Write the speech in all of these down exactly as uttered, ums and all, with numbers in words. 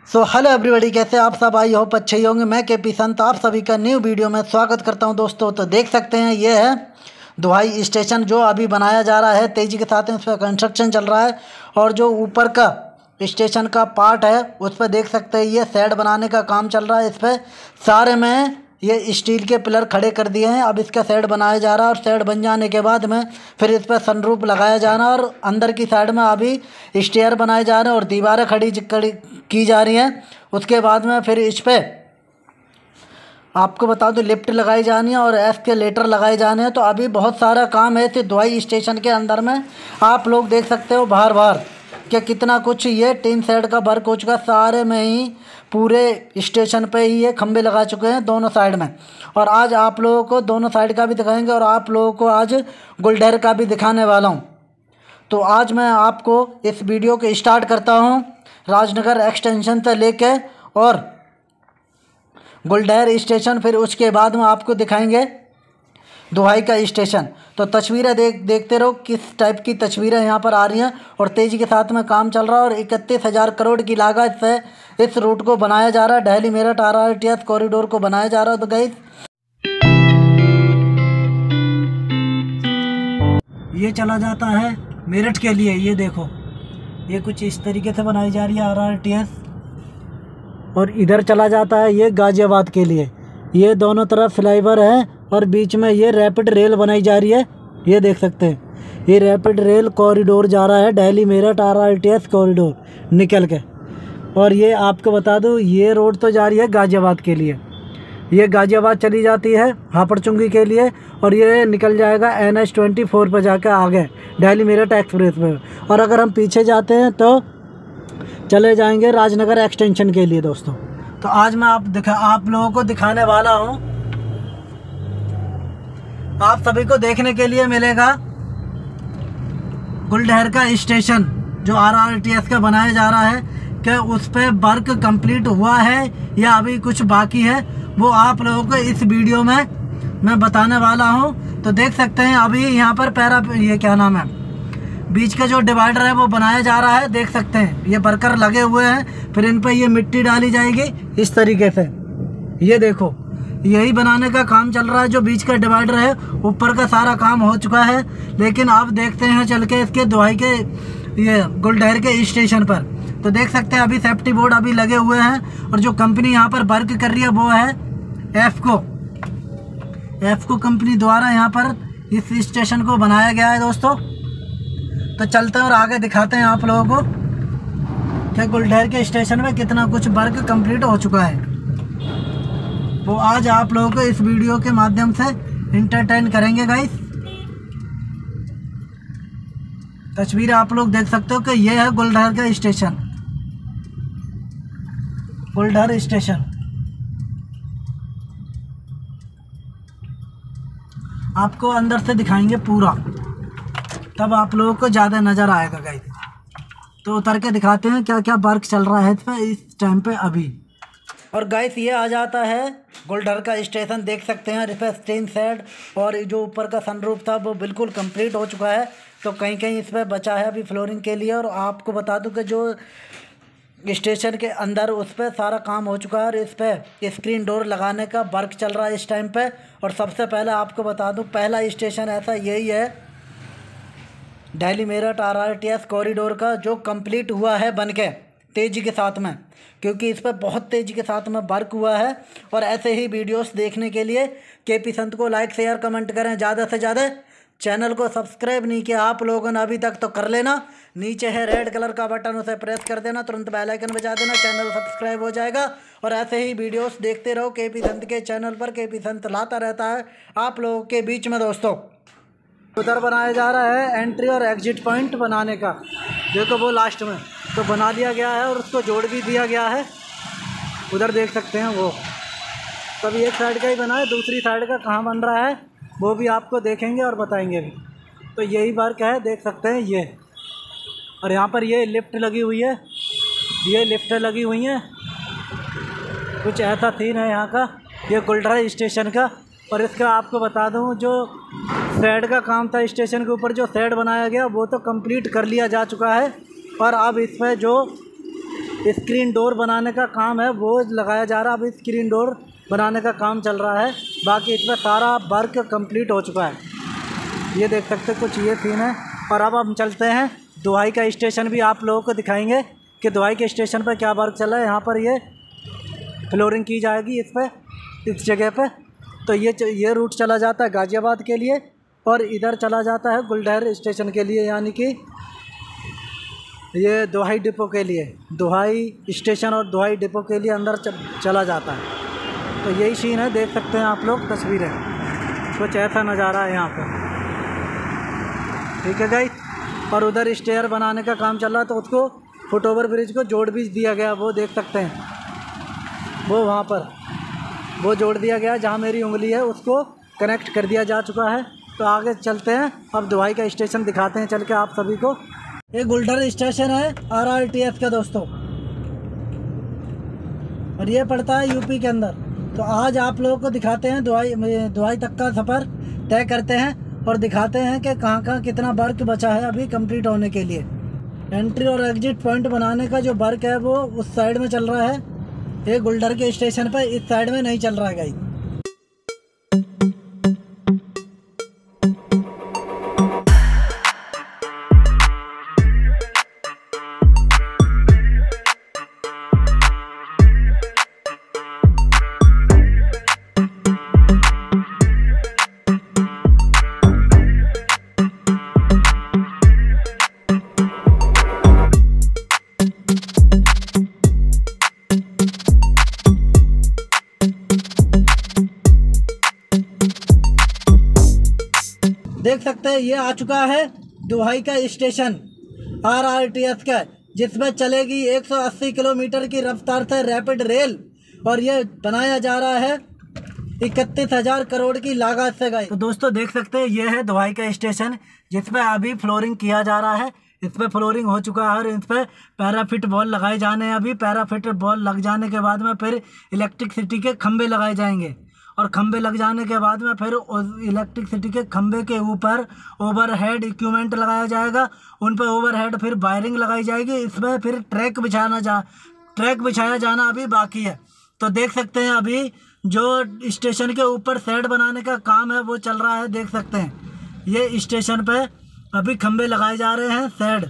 So hello everybody, कैसे आप सब? आई होप अच्छे ही होंगे। मैं के पी संत आप सभी का न्यू वीडियो में स्वागत करता हूं दोस्तों। तो देख सकते हैं ये है दुहाई स्टेशन जो अभी बनाया जा रहा है तेज़ी के साथ। इस पर कंस्ट्रक्शन चल रहा है और जो ऊपर का स्टेशन का पार्ट है उस पर देख सकते हैं ये शेड बनाने का काम चल रहा है। इस पर सारे में ये स्टील के पिलर खड़े कर दिए हैं। अब इसका शेड बनाया जा रहा है और शेड बन जाने के बाद में फिर इस पर सनरूफ लगाया जाना और अंदर की साइड में अभी स्टेयर बनाए जा रहे हैं और दीवारें खड़ी खड़ी की जा रही हैं। उसके बाद में फिर इस पर आपको बता दो लिफ्ट लगाई जानी है और एस्केलेटर लगाए जाने हैं। तो अभी बहुत सारा काम है इस दुहाई स्टेशन के अंदर में। आप लोग देख सकते हो बाहर बाहर कि कितना कुछ ये टीन शेड का वर्क हो चुका है। सारे में ही पूरे स्टेशन पे ही ये खंबे लगा चुके हैं दोनों साइड में। और आज आप लोगों को दोनों साइड का भी दिखाएंगे और आप लोगों को आज गुलडहर का भी दिखाने वाला हूँ। तो आज मैं आपको इस वीडियो को स्टार्ट करता हूँ राजनगर एक्सटेंशन से लेके और गुलडहर स्टेशन, फिर उसके बाद में आपको दिखाएंगे दुहाई का स्टेशन। तो तस्वीरें देख देखते रहो किस टाइप की तस्वीरें यहाँ पर आ रही हैं और तेज़ी के साथ में काम चल रहा है। और इकतीस हज़ार करोड़ की लागत से इस रूट को बनाया जा रहा है। Delhi Meerut R R T S corridor को बनाया जा रहा है। तो गाइस ये चला जाता है मेरठ के लिए। ये देखो ये कुछ इस तरीके से बनाई जा रही है आर आर टी एस। और इधर चला जाता है ये गाज़ियाबाद के लिए। ये दोनों तरफ फ्लाईओवर है और बीच में ये रैपिड रेल बनाई जा रही है। ये देख सकते हैं ये रैपिड रेल कॉरिडोर जा रहा है Delhi Meerut R R T S corridor निकल के। और ये आपको बता दूँ ये रोड तो जा रही है गाज़ियाबाद के लिए। ये गाज़ियाबाद चली जाती है हापड़चुंगी के लिए और ये निकल जाएगा एन एच ट्वेंटी फोर पर जाकर आगे दिल्ली मेरठ एक्सप्रेस पे। और अगर हम पीछे जाते हैं तो चले जाएंगे राजनगर एक्सटेंशन के लिए दोस्तों। तो आज मैं आप दिखा आप लोगों को दिखाने वाला हूँ। आप सभी को देखने के लिए मिलेगा गुलडहर का स्टेशन जो आर आर टी एस का बनाया जा रहा है। कि उस पर वर्क कंप्लीट हुआ है या अभी कुछ बाकी है वो आप लोगों को इस वीडियो में मैं बताने वाला हूँ। तो देख सकते हैं अभी यहाँ पर पैरा ये क्या नाम है बीच का जो डिवाइडर है वो बनाया जा रहा है। देख सकते हैं ये वर्कर लगे हुए हैं। फिर इन पर ये मिट्टी डाली जाएगी इस तरीके से। ये देखो यही बनाने का काम चल रहा है। जो बीच का डिवाइडर है ऊपर का सारा काम हो चुका है। लेकिन आप देखते हैं चल के इसके दुहाई के ये गुलडहर के स्टेशन पर। तो देख सकते हैं अभी सेफ्टी बोर्ड अभी लगे हुए हैं और जो कंपनी यहाँ पर वर्क कर रही है वो है एफको एफको कंपनी द्वारा यहाँ पर इस स्टेशन को बनाया गया है दोस्तों। तो चलते हैं और आगे दिखाते हैं आप लोगों को कि गुलडहर के स्टेशन में कितना कुछ वर्क कंप्लीट हो चुका है। वो आज आप लोगों को इस वीडियो के माध्यम से इंटरटेन करेंगे गाइस। तस्वीर आप लोग देख सकते हो कि ये है गुलडहर का स्टेशन। गुलडहर स्टेशन आपको अंदर से दिखाएंगे पूरा, तब आप लोगों को ज़्यादा नज़र आएगा गाइस। तो उतर के दिखाते हैं क्या क्या वर्क चल रहा है इस पर इस टाइम पे अभी। और गाइस ये आ जाता है गुलडहर का स्टेशन। देख सकते हैं इस पर स्टीन शेड और जो ऊपर का सनरूफ था वो बिल्कुल कंप्लीट हो चुका है। तो कहीं कहीं इस पर बचा है अभी फ्लोरिंग के लिए। और आपको बता दूं कि जो स्टेशन के अंदर उस पर सारा काम हो चुका है और इस पर स्क्रीन डोर लगाने का वर्क चल रहा है इस टाइम पे। और सबसे पहले आपको बता दूं पहला स्टेशन ऐसा यही है Delhi Meerut R R T S corridor का जो कंप्लीट हुआ है बनके तेज़ी के साथ में, क्योंकि इस पर बहुत तेज़ी के साथ में वर्क हुआ है। और ऐसे ही वीडियोस देखने के लिए के पी संत को लाइक शेयर कमेंट करें ज़्यादा से ज़्यादा। चैनल को सब्सक्राइब नहीं किया आप लोगों ने अभी तक तो कर लेना। नीचे है रेड कलर का बटन, उसे प्रेस कर देना, तुरंत बेल आइकन बजा देना, चैनल सब्सक्राइब हो जाएगा। और ऐसे ही वीडियोस देखते रहो के पी संत के चैनल पर। के पी संत लाता रहता है आप लोगों के बीच में दोस्तों। उधर बनाया जा रहा है एंट्री और एग्जिट पॉइंट बनाने का। देखो वो लास्ट में तो बना दिया गया है और उसको जोड़ भी दिया गया है। उधर देख सकते हैं वो तभी एक साइड का ही बना है, दूसरी साइड का कहाँ बन रहा है वो भी आपको देखेंगे और बताएंगे भी। तो यही वर्क है देख सकते हैं ये। और यहाँ पर ये लिफ्ट लगी हुई है, ये लिफ्ट लगी हुई हैं। कुछ ऐसा सीन है यहाँ का ये गुलडहर स्टेशन का। और इसका आपको बता दूँ जो शेड का काम था स्टेशन के ऊपर जो शेड बनाया गया वो तो कंप्लीट कर लिया जा चुका है। और अब इस पर जो स्क्रीन डोर बनाने का काम है वो लगाया जा रहा है। अभी स्क्रीन डोर बनाने का काम चल रहा है, बाकी इसमें सारा वर्क कंप्लीट हो चुका है। ये देख सकते कुछ ये सीन है। और अब हम चलते हैं दुहाई का स्टेशन भी आप लोगों को दिखाएंगे कि दुहाई के स्टेशन पर क्या वर्क चल रहा है। यहाँ पर ये फ्लोरिंग की जाएगी इस पर, इस जगह पे। तो ये ये रूट चला जाता है गाज़ियाबाद के लिए और इधर चला जाता है गुलडहर स्टेशन के लिए, यानी कि ये दुहाई डिपो के लिए, दुहाई स्टेशन और दुहाई डिपो के लिए अंदर चला जाता है। तो यही सीन है, देख सकते हैं आप लोग तस्वीरें, कुछ ऐसा नज़ारा है यहाँ पर। ठीक है गाइस। और उधर स्टेयर बनाने का काम चल रहा है, तो उसको फुट ओवर ब्रिज को जोड़ भी दिया गया, वो देख सकते हैं, वो वहाँ पर वो जोड़ दिया गया जहाँ मेरी उंगली है उसको कनेक्ट कर दिया जा चुका है। तो आगे चलते हैं, अब दुहाई का स्टेशन दिखाते हैं चल के आप सभी को। ये गुलडहर स्टेशन है आर आर टी एस का दोस्तों, और ये पड़ता है यूपी के अंदर। तो आज आप लोगों को दिखाते हैं दुहाई दुहाई तक का सफ़र तय करते हैं और दिखाते हैं कि कहाँ कहाँ कितना वर्क बचा है अभी कंप्लीट होने के लिए। एंट्री और एग्जिट पॉइंट बनाने का जो वर्क है वो उस साइड में चल रहा है, ये गुलडहर के स्टेशन पर, इस साइड में नहीं चल रहा है गाइस। देख सकते हैं ये आ चुका है दुहाई का station R R T S का, जिसमें चलेगी एक सौ अस्सी किलोमीटर की रफ्तार से रैपिड रेल, और ये बनाया जा रहा है इकतीस हजार करोड़ की लागत से गई। तो दोस्तों देख सकते हैं ये है दुहाई का स्टेशन, जिसमें अभी फ्लोरिंग किया जा रहा है। इस पर फ्लोरिंग हो चुका है और इस पर पैराफिट बॉल लगाए जाने हैं। अभी पैराफिट बॉल लग जाने के बाद में फिर इलेक्ट्रिसिटी के खंभे लगाए जाएंगे, और खंभे लग जाने के बाद में फिर इलेक्ट्रिसिटी के खंभे के ऊपर ओवरहेड इक्विपमेंट लगाया जाएगा। उन पर ओवरहेड फिर वायरिंग लगाई जाएगी। इसमें फिर ट्रैक बिछाना जा ट्रैक बिछाया जाना अभी बाकी है। तो देख सकते हैं अभी जो स्टेशन के ऊपर शेड बनाने का काम है वो चल रहा है। देख सकते हैं ये स्टेशन पे अभी खंभे लगाए जा रहे हैं, शेड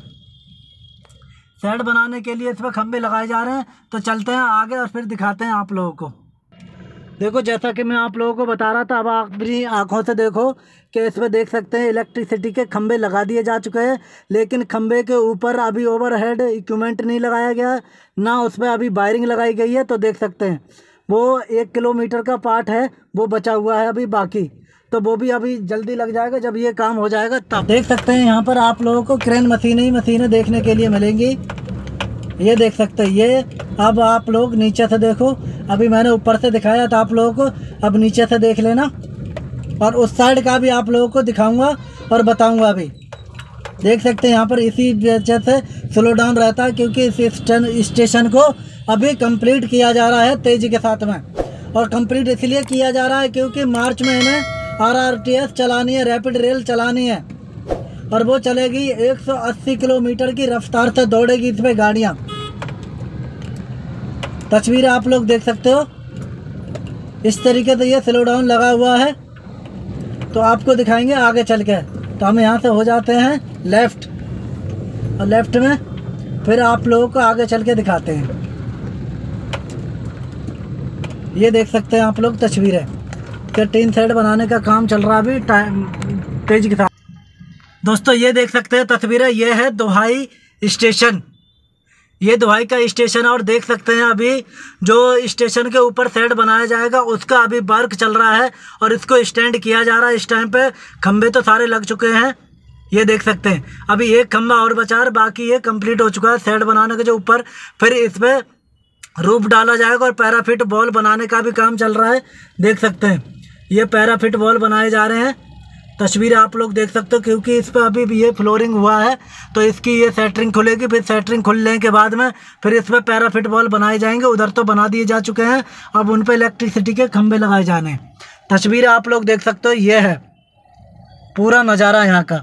शेड बनाने के लिए इस पर खंभे लगाए जा रहे हैं। तो चलते हैं आगे और फिर दिखाते हैं आप लोगों को। देखो जैसा कि मैं आप लोगों को बता रहा था, अब आप अपनी आँखों से देखो कि इसमें देख सकते हैं इलेक्ट्रिसिटी के खंभे लगा दिए जा चुके हैं, लेकिन खंभे के ऊपर अभी ओवरहेड इक्विपमेंट नहीं लगाया गया, ना उस पर अभी वायरिंग लगाई गई है। तो देख सकते हैं वो एक किलोमीटर का पार्ट है वो बचा हुआ है अभी बाकी, तो वो भी अभी जल्दी लग जाएगा जब ये काम हो जाएगा तब। देख सकते हैं यहाँ पर आप लोगों को क्रेन मशीनें ही मशीनें देखने के लिए मिलेंगी। ये देख सकते हैं ये। अब आप लोग नीचे से देखो, अभी मैंने ऊपर से दिखाया था आप लोगों को, अब नीचे से देख लेना, और उस साइड का भी आप लोगों को दिखाऊंगा और बताऊंगा। अभी देख सकते हैं यहाँ पर इसी वजह से स्लो डाउन रहता है, क्योंकि इस स्टेशन को अभी कंप्लीट किया जा रहा है तेज़ी के साथ में। और कंप्लीट इसलिए किया जा रहा है क्योंकि मार्च में इन्हें आर आर टी एस चलानी है, रैपिड रेल चलानी है, और वो चलेगी एक सौ अस्सी किलोमीटर की रफ्तार से दौड़ेगी इस पर गाड़ियाँ। तस्वीरें आप लोग देख सकते हो, इस तरीके से ये स्लो डाउन लगा हुआ है। तो आपको दिखाएंगे आगे चल के। तो हम यहाँ से हो जाते हैं लेफ़्ट, और लेफ़्ट में फिर आप लोगों को आगे चल के दिखाते हैं। ये देख सकते हैं आप लोग तस्वीरें कि टीन शेड बनाने का काम चल रहा है अभी टाइम तेज़ी के साथ। दोस्तों ये देख सकते हैं तस्वीरें, ये है दुहाई स्टेशन, ये दुहाई का स्टेशन है। और देख सकते हैं अभी जो स्टेशन के ऊपर शेड बनाया जाएगा उसका अभी वर्क चल रहा है, और इसको स्टैंड किया जा रहा है। इस टाइम पे खंभे तो सारे लग चुके हैं, ये देख सकते हैं। अभी एक खंभा और बचा है, बाकी ये कंप्लीट हो चुका है शेड बनाने के जो ऊपर। फिर इस पर रूफ डाला जाएगा और पैराफिट बॉल बनाने का भी काम चल रहा है। देख सकते हैं ये पैराफिट बॉल बनाए जा रहे हैं। तस्वीरें आप लोग देख सकते हो, क्योंकि इस पर अभी भी ये फ्लोरिंग हुआ है, तो इसकी ये सेटरिंग खुलेगी। फिर सेटरिंग खुलने के बाद में फिर इस पर पैराफिट बॉल बनाए जाएंगे। उधर तो बना दिए जा चुके हैं, अब उन पर इलेक्ट्रिसिटी के खंभे लगाए जाने हैं। तस्वीरें आप लोग देख सकते हो, ये है पूरा नज़ारा यहाँ का।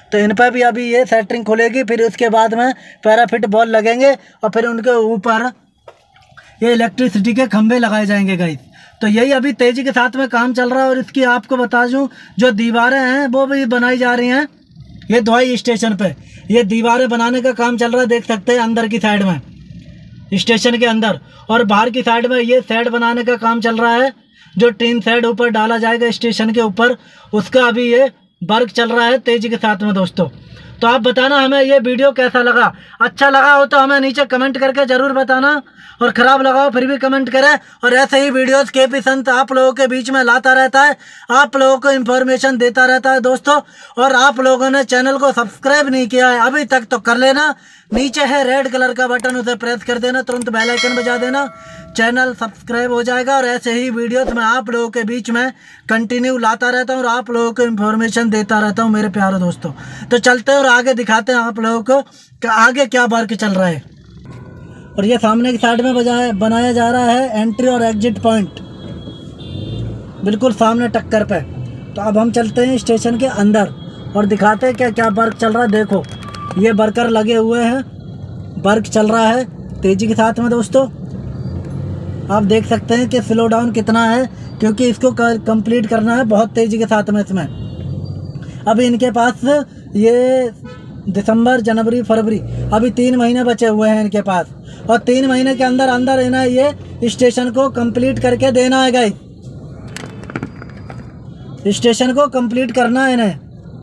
तो इन पर भी अभी ये सेटरिंग खुलेगी, फिर उसके बाद में पैराफिट बॉल लगेंगे और फिर उनके ऊपर ये इलेक्ट्रिसिटी के खंभे लगाए जाएंगे गाइस। तो यही अभी तेज़ी के साथ में काम चल रहा है। और इसकी आपको बता दूं जो दीवारें हैं वो भी बनाई जा रही हैं। ये दवाई स्टेशन पे ये दीवारें बनाने का काम चल रहा है, देख सकते हैं अंदर की साइड में स्टेशन के अंदर, और बाहर की साइड में ये शेड बनाने का काम चल रहा है। जो टीन शेड ऊपर डाला जाएगा स्टेशन के ऊपर, उसका अभी ये वर्क चल रहा है तेज़ी के साथ में दोस्तों। तो आप बताना हमें ये वीडियो कैसा लगा। अच्छा लगा हो तो हमें नीचे कमेंट करके ज़रूर बताना, और ख़राब लगा हो फिर भी कमेंट करें। और ऐसे ही वीडियोस के पी संत आप लोगों के बीच में लाता रहता है, आप लोगों को इन्फॉर्मेशन देता रहता है दोस्तों। और आप लोगों ने चैनल को सब्सक्राइब नहीं किया है अभी तक तो कर लेना, नीचे है रेड कलर का बटन, उसे प्रेस कर देना, तुरंत बेल आइकन बजा देना, चैनल सब्सक्राइब हो जाएगा। और ऐसे ही वीडियोस मैं आप लोगों के बीच में कंटिन्यू लाता रहता हूँ और आप लोगों को इन्फॉर्मेशन देता रहता हूँ मेरे प्यारे दोस्तों। तो चलते हैं और आगे दिखाते हैं आप लोगों को कि आगे क्या वर्क चल रहा है। और ये सामने की साइड में बजाया बनाया जा रहा है एंट्री और एग्जिट पॉइंट, बिल्कुल सामने टक्कर पे। तो अब हम चलते हैं स्टेशन के अंदर और दिखाते हैं क्या क्या वर्क चल रहा है। देखो ये वर्कर लगे हुए हैं, वर्क चल रहा है तेज़ी के साथ में दोस्तों। आप देख सकते हैं कि स्लो डाउन कितना है, क्योंकि इसको कंप्लीट करना है बहुत तेज़ी के साथ में। इसमें अभी इनके पास ये दिसंबर जनवरी फरवरी अभी तीन महीने बचे हुए हैं इनके पास, और तीन महीने के अंदर अंदर इन्हें ये स्टेशन को कंप्लीट करके देना है गाइस। स्टेशन को कंप्लीट करना है इन्हें,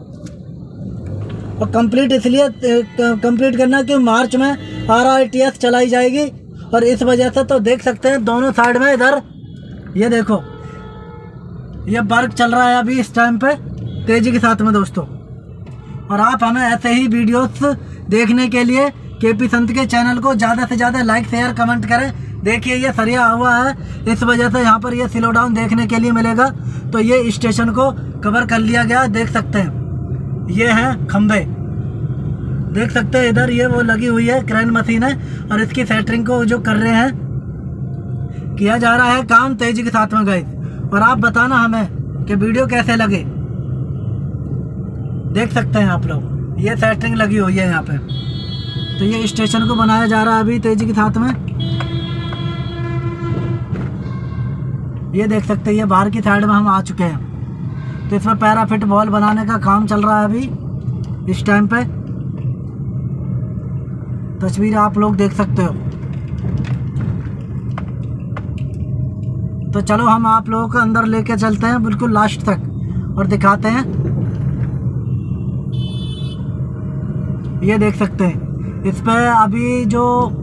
और कंप्लीट इसलिए कंप्लीट करना कि मार्च में आर आर टी एस चलाई जाएगी। और इस वजह से तो देख सकते हैं दोनों साइड में इधर ये देखो ये वर्क चल रहा है अभी इस टाइम पे तेज़ी के साथ में दोस्तों। और आप हमें ऐसे ही वीडियोस देखने के लिए के पी संत के चैनल को ज़्यादा से ज़्यादा लाइक शेयर कमेंट करें। देखिए ये सरिया हुआ है, इस वजह से यहाँ पर ये स्लो डाउन देखने के लिए मिलेगा। तो ये स्टेशन को कवर कर लिया गया, देख सकते हैं ये हैं खंभे, देख सकते हैं इधर ये वो लगी हुई है क्रेन मशीन है, और इसकी सेटरिंग को जो कर रहे हैं किया जा रहा है काम तेज़ी के साथ में गाइस। और आप बताना हमें कि वीडियो कैसे लगे। देख सकते हैं आप लोग ये सेटरिंग लगी हुई है यहाँ पे। तो ये स्टेशन को बनाया जा रहा है अभी तेज़ी के साथ में। ये देख सकते हैं ये बाहर की साइड में हम आ चुके हैं। तो इसमें पैराफिट बॉल बनाने का काम चल रहा है अभी इस टाइम पे। तस्वीर आप लोग देख सकते हो। तो चलो हम आप लोगों को अंदर लेके चलते हैं बिल्कुल लास्ट तक और दिखाते हैं। ये देख सकते हैं इस पे अभी जो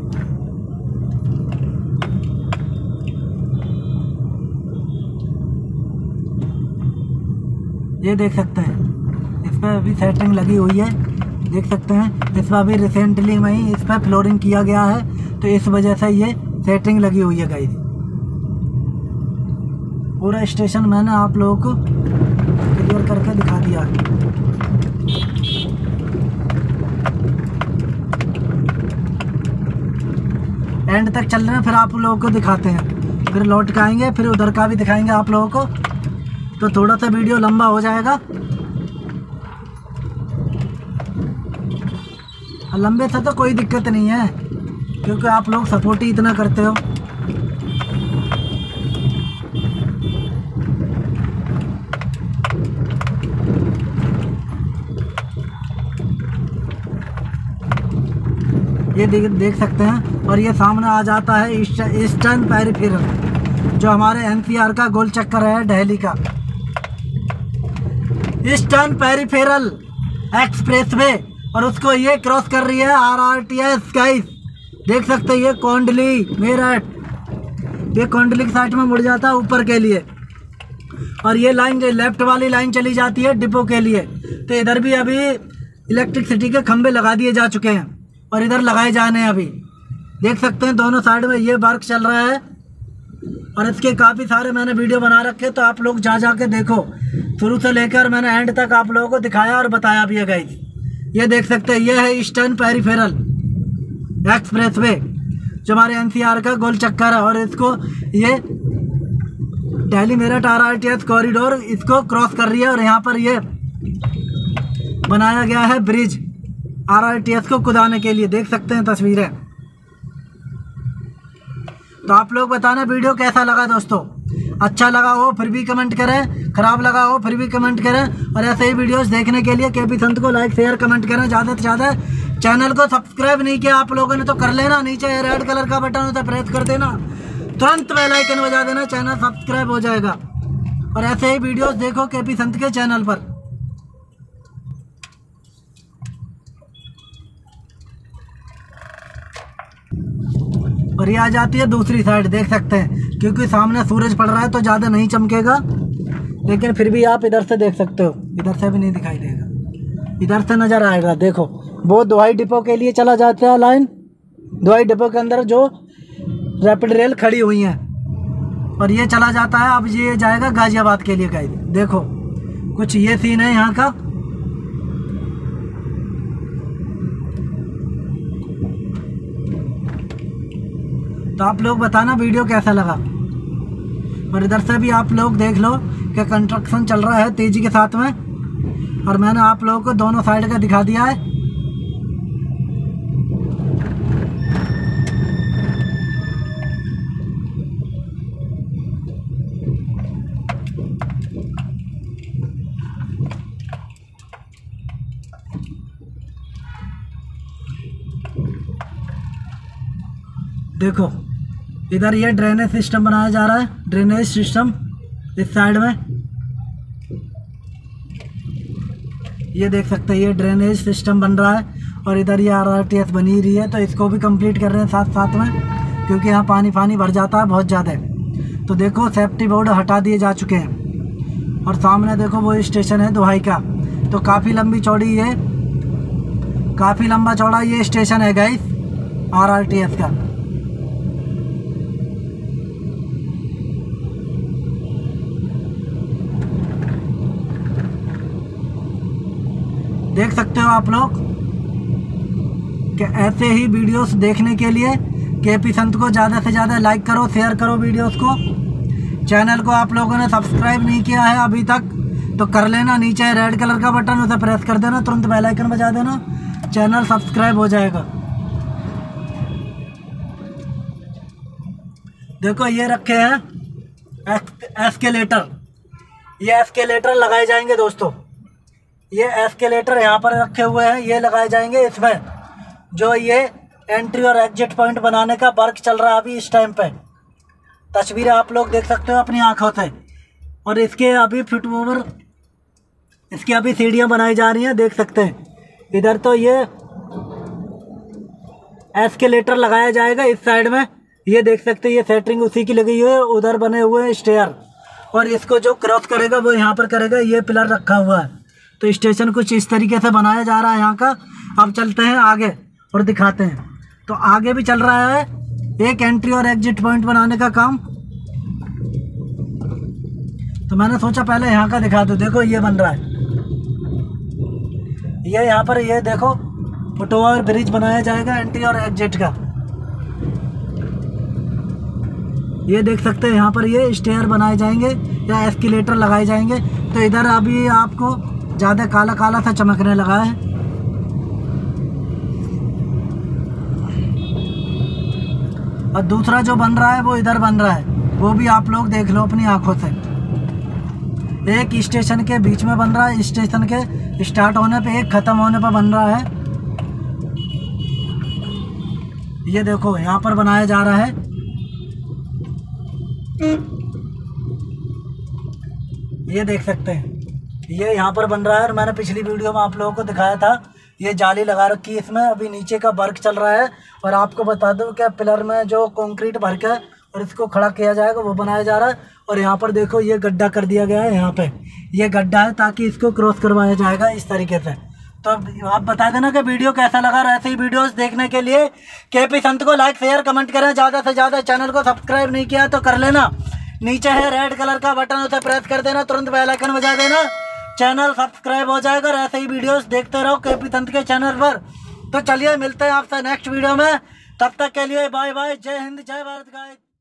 ये देख सकते हैं इस पे अभी सेटिंग लगी हुई है, देख सकते हैं। इस पर अभी रिसेंटली में ही इस पर फ्लोरिंग किया गया है, तो इस वजह से ये सेटिंग लगी हुई है गाइस। पूरा स्टेशन मैंने आप लोगों को क्लियर करके दिखा दिया। एंड तक चल रहे हैं, फिर आप लोगों को दिखाते हैं, फिर लौट के आएंगे, फिर उधर का भी दिखाएंगे आप लोगों को। तो थोड़ा सा वीडियो लंबा हो जाएगा। लंबे से तो कोई दिक्कत नहीं है, क्योंकि आप लोग सपोर्ट ही इतना करते हो। ये देख देख सकते हैं। और ये सामने आ जाता है ईस्टर्न पेरिफेरल, जो हमारे एन सी आर का गोल चक्कर है दिल्ली का। ईस्टर्न पेरिफेरल एक्सप्रेसवे, और उसको ये क्रॉस कर रही है R R T S guys. देख सकते हैं ये कोंडली मेरठ, ये कोंडली की साइड में मुड़ जाता है ऊपर के लिए, और ये लाइन लेफ्ट वाली लाइन चली जाती है डिपो के लिए। तो इधर भी अभी इलेक्ट्रिसिटी के खंभे लगा दिए जा चुके हैं, और इधर लगाए जाने हैं अभी। देख सकते हैं दोनों साइड में ये वर्क चल रहा है, और इसके काफ़ी सारे मैंने वीडियो बना रखे, तो आप लोग जा जा के देखो। शुरू से लेकर मैंने एंड तक आप लोगों को दिखाया और बताया भी है गाइस। ये देख सकते हैं ये है ईस्टर्न पेरिफेरल एक्सप्रेसवे, जो हमारे एन सी आर का गोल चक्कर है, और इसको ये Delhi Meerut R R T S corridor इसको क्रॉस कर रही है। और यहाँ पर ये बनाया गया है bridge R R T S को कुदाने के लिए। देख सकते हैं तस्वीरें। तो आप लोग बताना वीडियो कैसा लगा दोस्तों। अच्छा लगा हो फिर भी कमेंट करें, खराब लगा हो फिर भी कमेंट करें। और ऐसे ही वीडियोस देखने के लिए के पी संत को लाइक शेयर कमेंट करें ज़्यादा से ज़्यादा। चैनल को सब्सक्राइब नहीं किया आप लोगों ने तो कर लेना, नीचे रेड कलर का बटन होता है प्रेस कर देना, तुरंत बेल आइकन बजा देना, चैनल सब्सक्राइब हो जाएगा। और ऐसे ही वीडियोस देखो के पी संत के चैनल पर। और ये आ जाती है दूसरी साइड, देख सकते हैं क्योंकि सामने सूरज पड़ रहा है तो ज़्यादा नहीं चमकेगा, लेकिन फिर भी आप इधर से देख सकते हो। इधर से भी नहीं दिखाई देगा, इधर से नज़र आएगा। देखो वो दवाई डिपो के लिए चला जाता है लाइन, दवाई डिपो के अंदर जो रैपिड रेल खड़ी हुई हैं, और ये चला जाता है। अब ये जाएगा गाजियाबाद के लिए गाइस। देखो कुछ ये सीन है यहाँ का। तो आप लोग बताना वीडियो कैसा लगा। और इधर से भी आप लोग देख लो कि कंस्ट्रक्शन चल रहा है तेज़ी के साथ में, और मैंने आप लोगों को दोनों साइड का दिखा दिया है। देखो इधर ये ड्रेनेज सिस्टम बनाया जा रहा है, ड्रेनेज सिस्टम इस साइड में ये देख सकते हैं, ये ड्रेनेज सिस्टम बन रहा है। और इधर ये आर आर टी एस बनी रही है, तो इसको भी कंप्लीट कर रहे हैं साथ साथ में, क्योंकि यहाँ पानी पानी भर जाता है बहुत ज़्यादा। तो देखो सेफ्टी बोर्ड हटा दिए जा चुके हैं। और सामने देखो वो स्टेशन है दुहाई का। तो काफ़ी लंबी चौड़ी ये काफ़ी लंबा चौड़ा ये स्टेशन है guys R R T S का। देख सकते हो आप लोग कि ऐसे ही वीडियोस देखने के लिए के पी संत को ज़्यादा से ज़्यादा लाइक करो, शेयर करो वीडियोस को। चैनल को आप लोगों ने सब्सक्राइब नहीं किया है अभी तक तो कर लेना, नीचे रेड कलर का बटन उसे प्रेस कर देना, तुरंत बेल आइकन बजा देना, चैनल सब्सक्राइब हो जाएगा। देखो ये रखे हैं एस्केलेटर, ये एस्केलेटर लगाए जाएंगे दोस्तों। ये एस्केलेटर यहाँ पर रखे हुए हैं, ये लगाए जाएंगे इसमें। जो ये एंट्री और एग्जिट पॉइंट बनाने का वर्क चल रहा है अभी इस टाइम पे। तस्वीरें आप लोग देख सकते हो अपनी आंखों से। और इसके अभी फिट ओवर इसकी अभी सीढ़ियाँ बनाई जा रही हैं, देख सकते हैं। इधर तो ये एस्केलेटर लगाया जाएगा इस साइड में, ये देख सकते हैं, ये सेटरिंग उसी की लगी हुई है। उधर बने हुए हैं स्टेयर, और इसको जो क्रॉस करेगा वो यहाँ पर करेगा, ये पिलर रखा हुआ है। तो स्टेशन कुछ इस तरीके से बनाया जा रहा है यहाँ का। अब चलते हैं आगे और दिखाते हैं। तो आगे भी चल रहा है एक एंट्री और एग्जिट पॉइंट बनाने का काम। तो मैंने सोचा पहले यहाँ का दिखा दूँ। देखो ये बन रहा है, ये यहाँ पर ये देखो फुटओवर ब्रिज बनाया जाएगा एंट्री और एग्जिट का। ये देख सकते हैं यहाँ पर ये स्टेयर बनाए जाएंगे या एस्केलेटर लगाए जाएंगे। तो इधर अभी आपको ज़्यादा काला काला सा चमकने लगा है। और दूसरा जो बन रहा है वो इधर बन रहा है, वो भी आप लोग देख लो अपनी आंखों से। एक स्टेशन के बीच में बन रहा है, स्टेशन के स्टार्ट होने पे एक ख़त्म होने पर बन रहा है। ये देखो यहाँ पर बनाया जा रहा है। ये देख सकते हैं, ये यहाँ पर बन रहा है। और मैंने पिछली वीडियो में आप लोगों को दिखाया था, ये जाली लगा रखी है इसमें। अभी नीचे का वर्क चल रहा है। और आपको बता दूं कि पिलर में जो कंक्रीट भर के और इसको खड़ा किया जाएगा वो बनाया जा रहा है। और यहाँ पर देखो ये गड्ढा कर दिया गया है, यहाँ पे ये गड्ढा है ताकि इसको क्रॉस करवाया जाएगा इस तरीके से। तो आप बता देना कि वीडियो कैसा लगा। ऐसे ही वीडियोस देखने के लिए के पी संत को लाइक शेयर कमेंट करें ज़्यादा से ज़्यादा। चैनल को सब्सक्राइब नहीं किया तो कर लेना, नीचे है रेड कलर का बटन उसे प्रेस कर देना, तुरंत बेल आइकन बजा देना, चैनल सब्सक्राइब हो जाएगा। और ऐसे ही वीडियोस देखते रहो के पी संत के चैनल पर। तो चलिए मिलते हैं आपसे नेक्स्ट वीडियो में, तब तक के लिए बाय बाय। जय हिंद जय भारत गाइस।